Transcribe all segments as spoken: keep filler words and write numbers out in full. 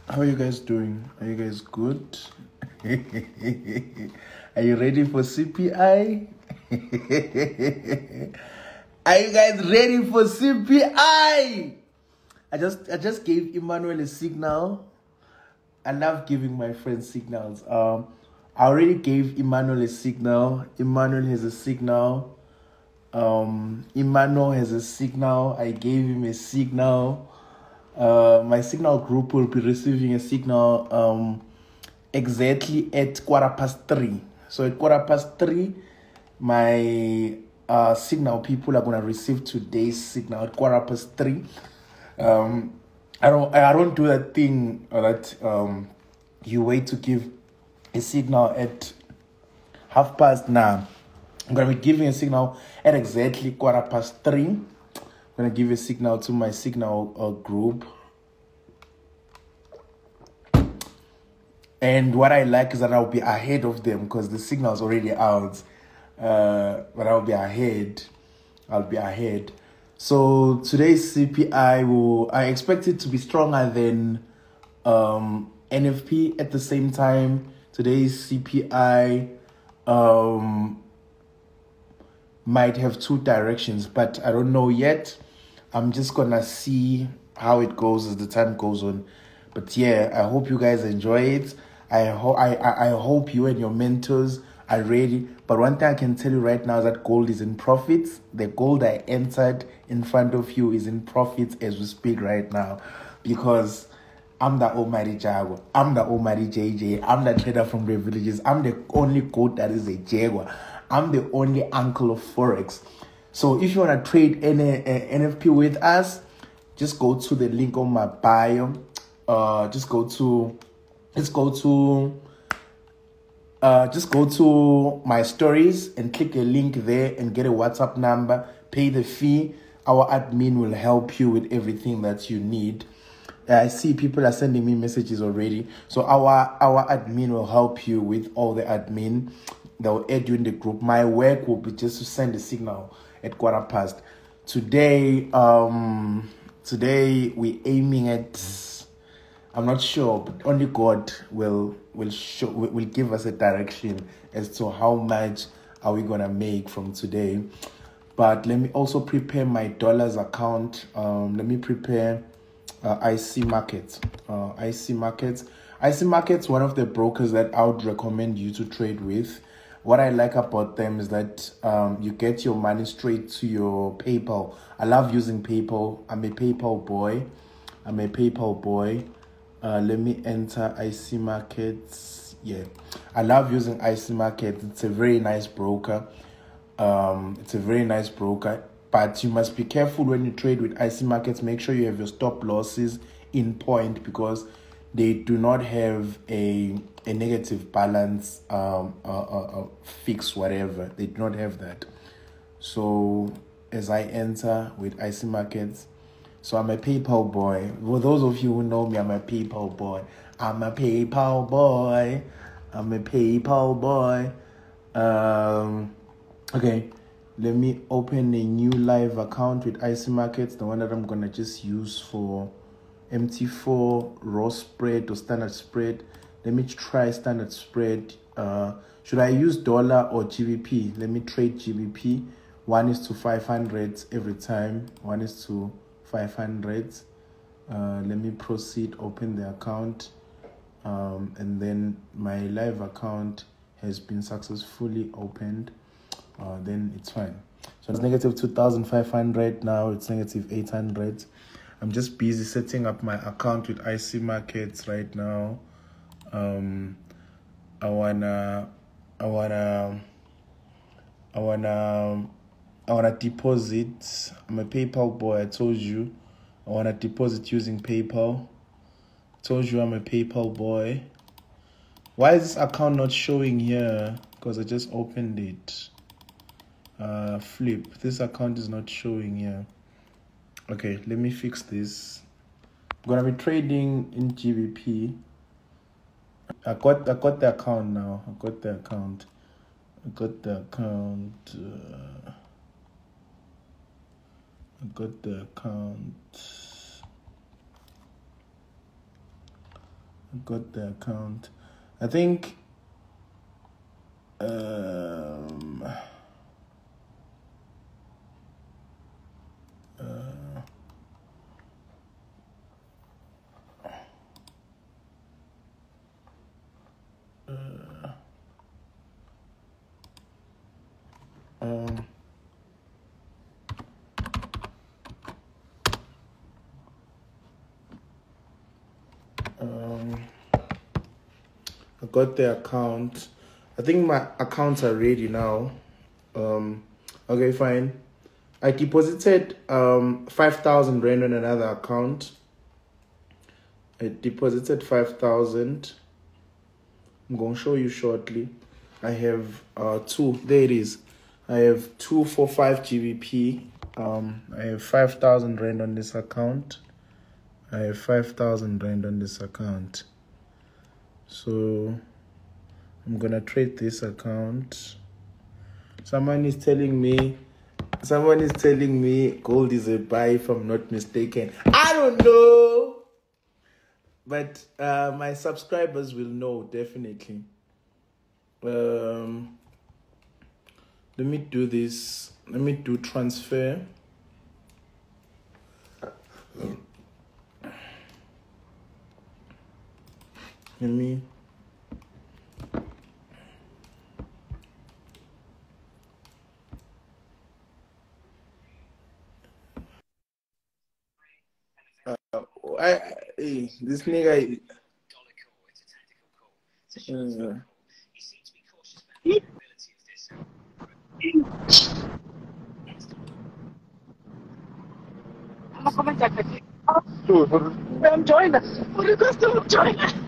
How are you guys doing? Are you guys good? Are you ready for C P I? Are you guys ready for C P I? I just I just gave Emmanuel a signal. I love giving my friends signals. Um, I already gave Emmanuel a signal. Emmanuel has a signal. Um, Emmanuel has a signal. I gave him a signal. Uh, my signal group will be receiving a signal um, exactly at quarter past three. So at quarter past three, my uh, signal people are gonna receive today's signal at quarter past three. Um, I don't I don't do that thing that um, you wait to give a signal at half past nine. I'm gonna be giving a signal at exactly quarter past three. I'm gonna give a signal to my signal uh, group. And what I like is that I'll be ahead of them because the signal's already out. Uh, but I'll be ahead. I'll be ahead. So today's C P I will I expect it to be stronger than um, N F P at the same time. Today's C P I um, might have two directions, but I don't know yet. I'm just gonna see how it goes as the time goes on. But yeah, I hope you guys enjoy it. I hope I, I, I hope you and your mentors are ready. But one thing I can tell you right now is that gold is in profits. The gold I entered in front of you is in profits as we speak right now. Because I'm the almighty Jaguar. I'm the almighty J J. I'm the trader from the villages. I'm the only goat that is a Jaguar. I'm the only uncle of Forex. So if you want to trade any uh, N F P with us, just go to the link on my bio. Uh, just go to, just go to, uh, just go to my stories and click a link there and get a WhatsApp number. Pay the fee. Our admin will help you with everything that you need. I see people are sending me messages already. So our our admin will help you with all the admin. They'll add you in the group. My work will be just to send a signal at quarter past. Today, um, today we're aiming at, I'm not sure, but only God will will show will, will give us a direction as to how much are we gonna make from today. But let me also prepare my dollars account. Um, let me prepare uh, I C Markets. Uh, I C Markets. I C Markets, one of the brokers that I would recommend you to trade with. What I like about them is that um, you get your money straight to your PayPal. I love using PayPal. I'm a PayPal boy. I'm a PayPal boy. Uh, let me enter I C Markets. Yeah, I love using I C Markets. It's a very nice broker. Um, it's a very nice broker. But you must be careful when you trade with I C Markets. Make sure you have your stop losses in point because they do not have a a negative balance um uh, uh, uh, fix whatever. They do not have that. So as I enter with I C Markets, so I'm a PayPal boy. For those of you who know me, I'm a PayPal boy. I'm a PayPal boy. I'm a PayPal boy. Um, okay, let me open a new live account with I C Markets, the one that I'm gonna just use for M T four, raw spread or standard spread. Let me try standard spread. Uh, should I use dollar or G B P? Let me trade G B P. One is to five hundred every time. One is to five hundred. Uh, let me proceed, open the account. Um, and then my live account has been successfully opened. Uh, then it's fine. So it's negative two thousand five hundred. Now it's negative eight hundred. I'm just busy setting up my account with I C Markets right now. Um, I wanna, I wanna, I wanna, I wanna deposit. I'm a PayPal boy. I told you. I wanna deposit using PayPal. I told you I'm a PayPal boy. Why is this account not showing here? Because I just opened it. Uh, flip. This account is not showing here. Okay, let me fix this. I'm gonna be trading in G B P. I got I got the account now. I got the account. I got the account. Uh, I got the account. I got the account. I think um uh, uh, um um I got the account. I think my accounts are ready now. Um okay, fine. I deposited um five thousand rand on another account. I deposited five thousand. I'm going to show you shortly. I have uh two. There it is. I have two for five G B P. Um, I have five thousand rand on this account. I have five thousand rand on this account. So I'm gonna trade this account. Someone is telling me, someone is telling me gold is a buy if I'm not mistaken. I don't know. But uh, my subscribers will know, definitely. Um, let me do this. Let me do transfer. Let me. Uh, I, I hey, this nigga. Uh, I'm joining us. What are you guys doing? I'm joining us.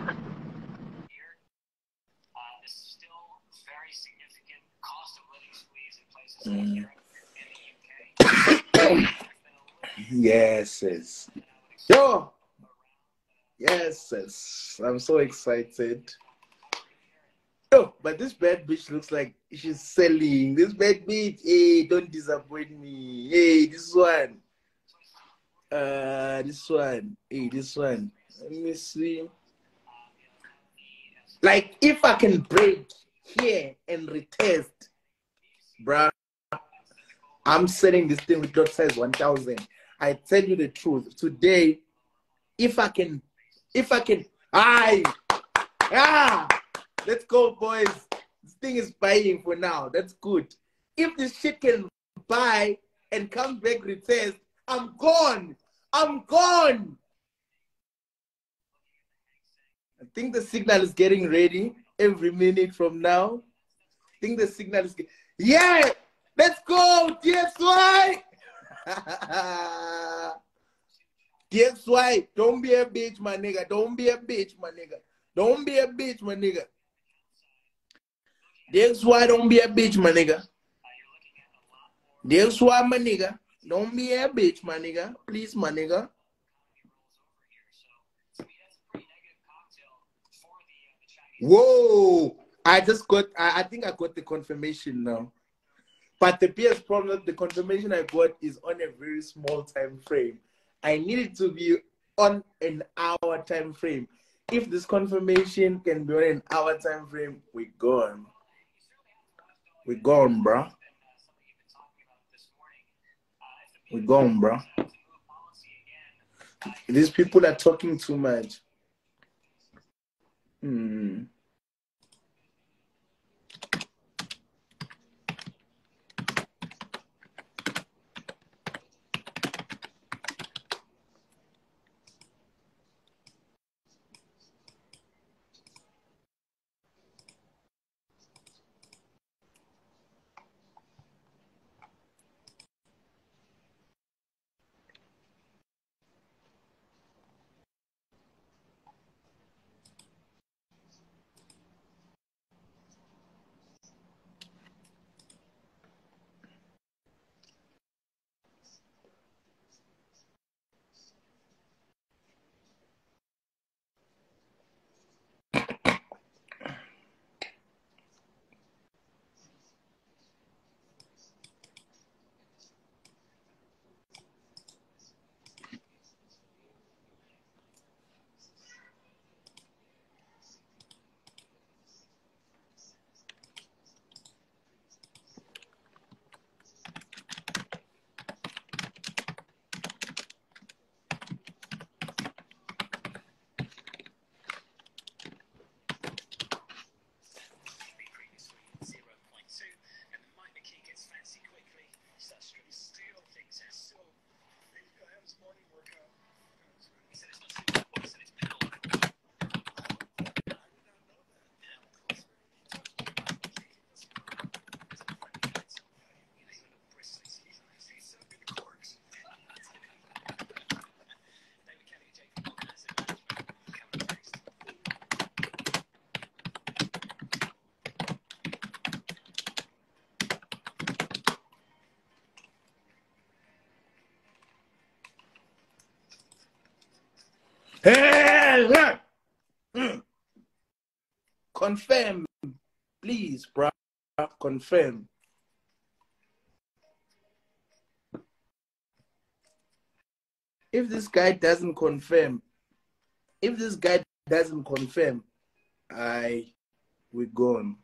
yes, yes. Yo! Yes, yes. I'm so excited. Yo, but this bad bitch looks like she's selling. This bad bitch, hey, don't disappoint me. Hey, this one. Uh, this one. Hey, this one. Let me see. Like, if I can break here and retest, bruh, I'm selling this thing with lot size one thousand. I tell you the truth. Today, if I can, if I can, aye, ah, let's go, boys. This thing is buying for now. That's good. If this shit can buy and come back retest, I'm gone. I'm gone. I think the signal is getting ready every minute from now. I think the signal is getting, yeah, let's go, D X Y. D X Y, don't be a bitch, my nigga. Don't be a bitch, my nigga. Don't be a bitch, my nigga. D X Y, don't be a bitch, my nigga. D X Y, my nigga. Don't be a bitch, my nigga. Please, my nigga. Whoa! I just got, I, I think I got the confirmation now. But the biggest problem, the confirmation I got is on a very small time frame. I need it to be on an hour time frame. If this confirmation can be on an hour time frame, we're gone. We're gone, bro. We're gone, bro. These people are talking too much. Hmm. Hey, confirm, please, bro. Confirm. If this guy doesn't confirm, if this guy doesn't confirm, I we gone.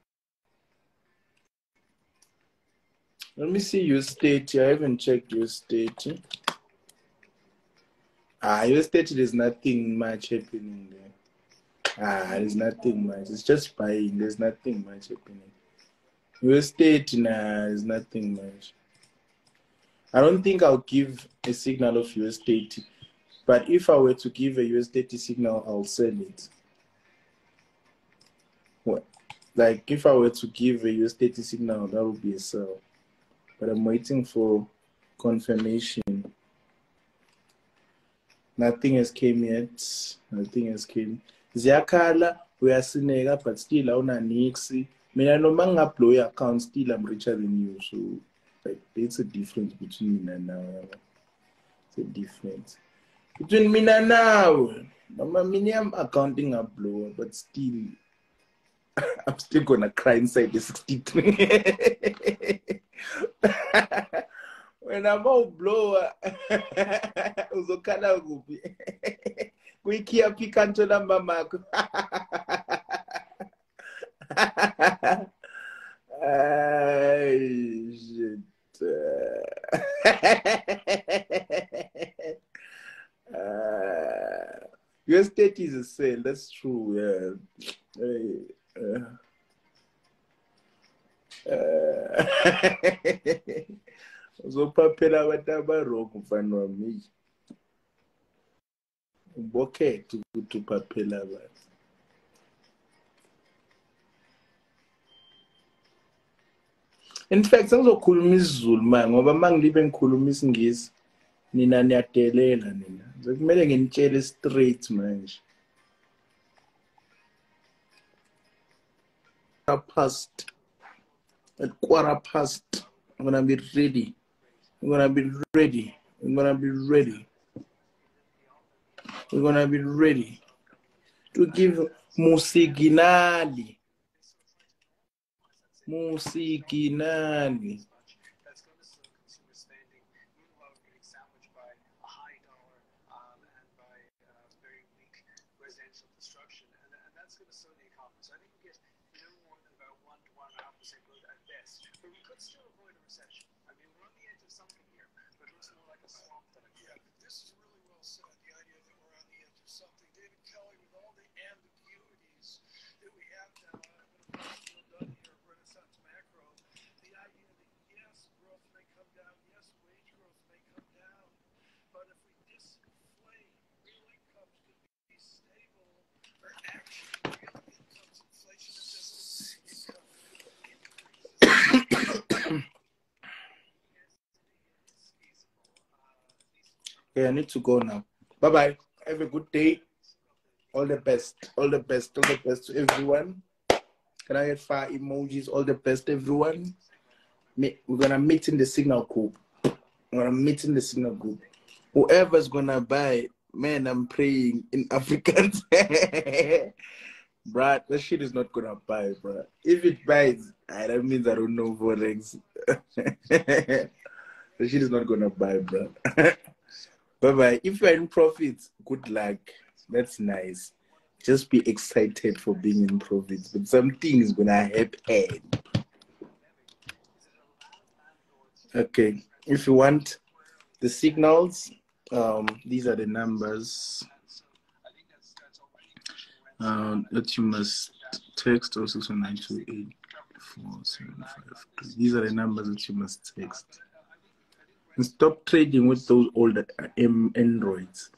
Let me see your state. I haven't checked your state. Ah, your state, there's nothing much happening there. Ah, there's nothing much. It's just buying. There's nothing much happening. Your state, nah, there's nothing much. I don't think I'll give a signal of U S thirty, but if I were to give a U S thirty signal, I'll sell it. What? Like, if I were to give a U S thirty signal, that would be a sell. But I'm waiting for confirmation. Nothing has came yet. Nothing has came. Ziyakhala, uyasineka, but still awuna nix. Mina noma ngingablow i-account, still I'm richer than you. So, like, there's a difference between me and now. It's a difference. Between me and now, Mama, I'm accounting a blow, but still, I'm still gonna cry inside the sixty-three. When I'm all blower, uzokhala kuphi? Kuyikhia pikanto la mamako. Ay, shit. Uh, U S thirty is a sale, that's true. Yeah. Hey, uh, uh, uzophaphela abantu abarongo mfana wami. Ubokhethe ukuthi uphaphela abantu. In fact, sengizokhuluma isiZulu manje ngoba mangilibe ngikhuluma isingisi nina niyadelela nina. Kumele nginitshele straight manje. Past at quarter past, I'm gonna be ready. I'm gonna be ready. I'm gonna be ready. We're gonna be ready to give Musiginali. Musiginali. Okay, I need to go now. Bye bye. Have a good day. All the best. All the best. All the best to everyone. Can I get five emojis? All the best, everyone. We're gonna meet in the signal group. We're gonna meet in the signal group. Whoever's gonna buy, man, I'm praying in Afrikaans. Bruh, that shit is not gonna buy, bruh. If it buys, that means I don't know Forex. That shit is not gonna buy, bruh. Bye bye. If you're in profit, good luck. That's nice. Just be excited for being in profit. But something is gonna happen. Okay. If you want the signals, um, these are the numbers um, that you must text or six one nine two eight four seven five two. These are the numbers that you must text. And stop trading with those older um, Androids.